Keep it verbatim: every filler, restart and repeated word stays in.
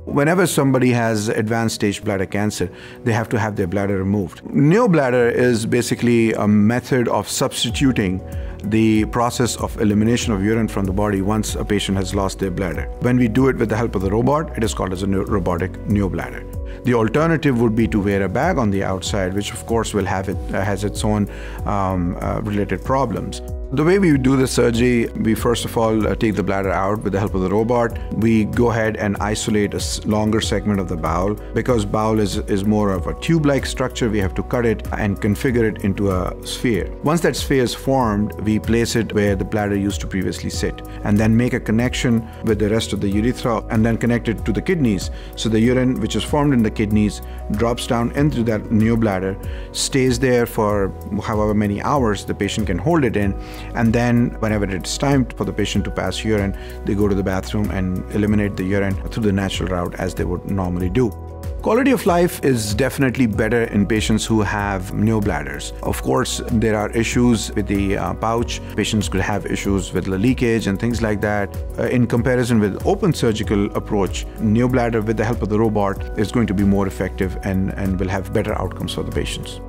Whenever somebody has advanced stage bladder cancer, they have to have their bladder removed. Neobladder is basically a method of substituting the process of elimination of urine from the body once a patient has lost their bladder. When we do it with the help of the robot, it is called as a robotic neobladder. The alternative would be to wear a bag on the outside, which of course will have it, uh, has its own um, uh, related problems. The way we do the surgery, we first of all uh, take the bladder out with the help of the robot. We go ahead and isolate a longer segment of the bowel. Because bowel is, is more of a tube-like structure, we have to cut it and configure it into a sphere. Once that sphere is formed, we place it where the bladder used to previously sit, and then make a connection with the rest of the urethra and then connect it to the kidneys. So the urine which is formed in the kidneys drops down into that neobladder, stays there for however many hours the patient can hold it in, and then whenever it's time for the patient to pass urine, they go to the bathroom and eliminate the urine through the natural route as they would normally do. Quality of life is definitely better in patients who have neobladders. Of course, there are issues with the uh, pouch. Patients could have issues with the leakage and things like that. Uh, in comparison with open surgical approach, neobladder with the help of the robot is going to be more effective and, and will have better outcomes for the patients.